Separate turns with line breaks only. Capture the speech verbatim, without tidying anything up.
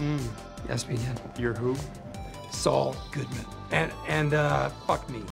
Yes, we did.
You're who?
Saul Goodman. And, and uh, fuck me.